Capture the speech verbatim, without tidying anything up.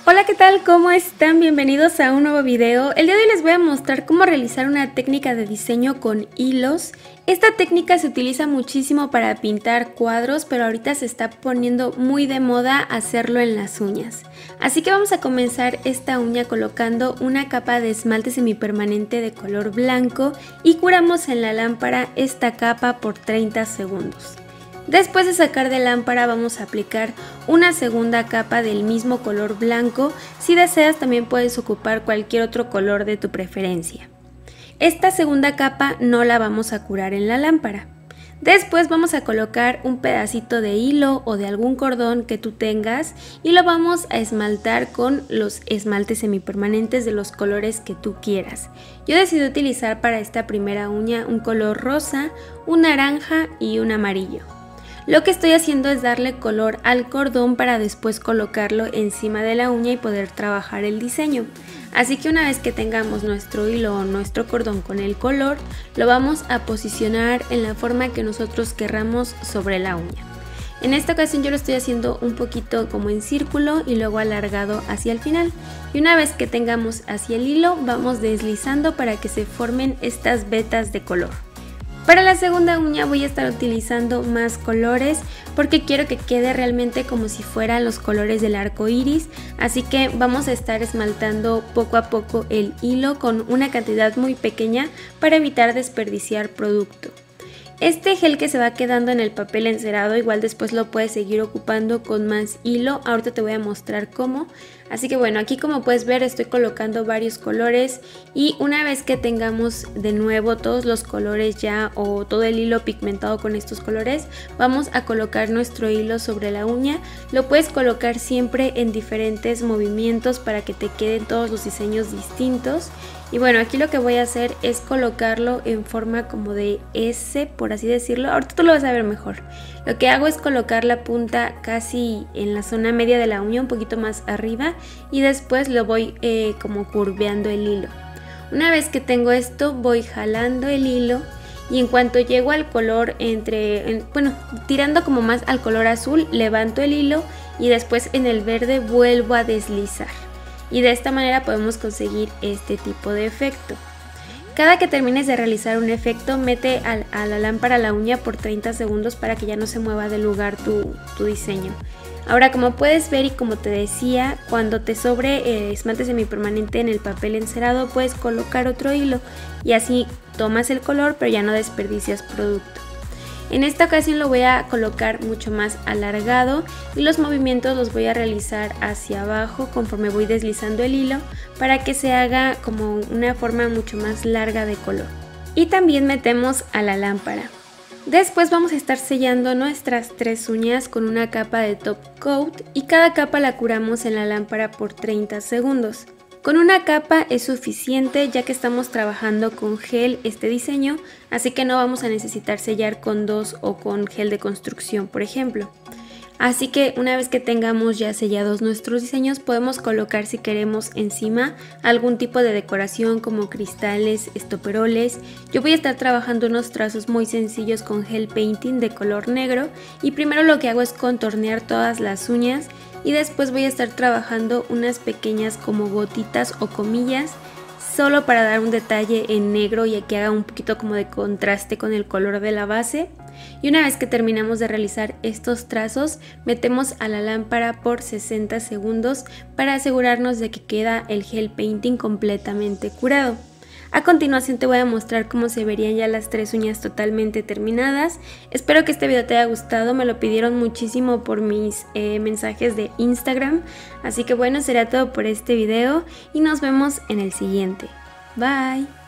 Hola, ¿qué tal? ¿Cómo están? Bienvenidos a un nuevo video. El día de hoy les voy a mostrar cómo realizar una técnica de diseño con hilos. Esta técnica se utiliza muchísimo para pintar cuadros, pero ahorita se está poniendo muy de moda hacerlo en las uñas. Así que vamos a comenzar esta uña colocando una capa de esmalte semipermanente de color blanco y curamos en la lámpara esta capa por treinta segundos. Después de sacar de lámpara vamos a aplicar una segunda capa del mismo color blanco. Si deseas también puedes ocupar cualquier otro color de tu preferencia. Esta segunda capa no la vamos a curar en la lámpara. Después vamos a colocar un pedacito de hilo o de algún cordón que tú tengas y lo vamos a esmaltar con los esmaltes semipermanentes de los colores que tú quieras. Yo decidí utilizar para esta primera uña un color rosa, un naranja y un amarillo. Lo que estoy haciendo es darle color al cordón para después colocarlo encima de la uña y poder trabajar el diseño. Así que una vez que tengamos nuestro hilo o nuestro cordón con el color, lo vamos a posicionar en la forma que nosotros querramos sobre la uña. En esta ocasión yo lo estoy haciendo un poquito como en círculo y luego alargado hacia el final. Y una vez que tengamos hacia el hilo, vamos deslizando para que se formen estas vetas de color. Para la segunda uña voy a estar utilizando más colores porque quiero que quede realmente como si fueran los colores del arco iris, así que vamos a estar esmaltando poco a poco el hilo con una cantidad muy pequeña para evitar desperdiciar producto. Este gel que se va quedando en el papel encerado igual después lo puedes seguir ocupando con más hilo, ahorita te voy a mostrar cómo. Así que bueno, aquí como puedes ver estoy colocando varios colores y una vez que tengamos de nuevo todos los colores ya o todo el hilo pigmentado con estos colores, vamos a colocar nuestro hilo sobre la uña. Lo puedes colocar siempre en diferentes movimientos para que te queden todos los diseños distintos. Y bueno, aquí lo que voy a hacer es colocarlo en forma como de S, por así decirlo. Ahorita tú lo vas a ver mejor. Lo que hago es colocar la punta casi en la zona media de la uña, un poquito más arriba, y después lo voy eh, como curveando el hilo. Una vez que tengo esto, voy jalando el hilo y en cuanto llego al color entre, en, bueno, tirando como más al color azul, levanto el hilo y después en el verde vuelvo a deslizar. Y de esta manera podemos conseguir este tipo de efecto. Cada que termines de realizar un efecto, mete a, a la lámpara la uña por treinta segundos para que ya no se mueva del lugar tu, tu diseño. Ahora, como puedes ver y como te decía, cuando te sobre eh, esmalte semipermanente en el papel encerado, puedes colocar otro hilo y así tomas el color pero ya no desperdicias producto. En esta ocasión lo voy a colocar mucho más alargado y los movimientos los voy a realizar hacia abajo conforme voy deslizando el hilo para que se haga como una forma mucho más larga de color. Y también metemos a la lámpara. Después vamos a estar sellando nuestras tres uñas con una capa de top coat y cada capa la curamos en la lámpara por treinta segundos. Con una capa es suficiente ya que estamos trabajando con gel este diseño, así que no vamos a necesitar sellar con dos o con gel de construcción, por ejemplo. Así que una vez que tengamos ya sellados nuestros diseños, podemos colocar si queremos encima algún tipo de decoración como cristales, estoperoles. Yo voy a estar trabajando unos trazos muy sencillos con gel painting de color negro y primero lo que hago es contornear todas las uñas y después voy a estar trabajando unas pequeñas como gotitas o comillas solo para dar un detalle en negro y que haga un poquito como de contraste con el color de la base. Y una vez que terminamos de realizar estos trazos, metemos a la lámpara por sesenta segundos para asegurarnos de que queda el gel painting completamente curado. A continuación te voy a mostrar cómo se verían ya las tres uñas totalmente terminadas. Espero que este video te haya gustado, me lo pidieron muchísimo por mis eh, mensajes de Instagram. Así que bueno, será todo por este video y nos vemos en el siguiente. Bye.